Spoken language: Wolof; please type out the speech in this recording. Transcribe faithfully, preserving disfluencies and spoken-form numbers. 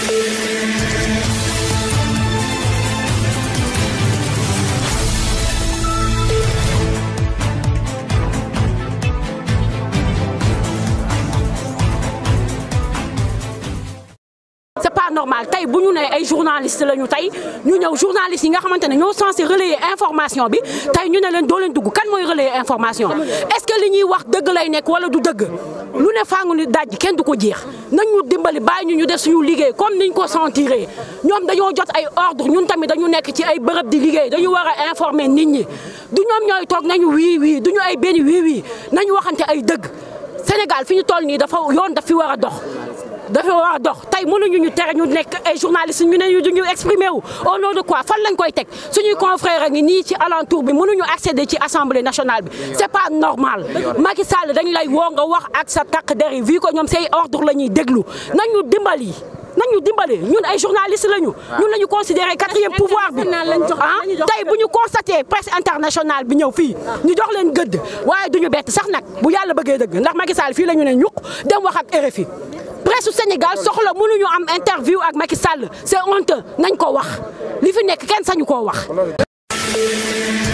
C'est pas normal tey bu ñu nee ay journalistes lañu tey ñu ñëw journalistes yi nga xamante ne ñoo censé relayer information bi tey ñu ne leen doo leen dugg kan mooy relayer information est-ce que li ñuy wax dëgg lay nekk wala du dëgg lu ne fàngu ni daj kenn du ko jeex nañ ñu dimbali bàyyi ñu ñu def suñu liggéey comme niñ ko sentiré ñoom dañoo jot ay ordre ñun tamit dañu nekk ci ay bërëb di liggéey dañu war a informer nit ñi du ñoom ñooy toog nañu wii wii duñu ay benn wii wii nañu waxante ay dëgg Sénégal fi ñu toll nii dafa yoon daf fi war a dox. dafa war a dox tey mënuñu ñu tere ñu nekk ay journalistes ñu ne ñu duñu exprimer wu au nom de quoi fan lañ koy teg suñuy confrères ngi nii ci alentour bi mënuñu accéder ci assemblée nationale bi c'est pas normal Macky Sall dañ lay woo nga wax ak sa takk der yi vu que ñoom say ordre la ñuy déglu nañu dimbali nañu dimbali ñun ay journalistes lañu ñun la ñu considéré quatrième pouvoir bi ah tey bu ñu constaté presse internationale bi ñëw fii ñu jox leen gëdd waaye duñu bett sax nag bu yàlla bëggee dëgg ndax Macky Sall fii la ñu ne ñuq dem wax ak R F I presse su Sénégal soxla mënuñu am interview ak Macky Sall c'est honteux nañ ko wax li fi nekk kenn sañu koo wax.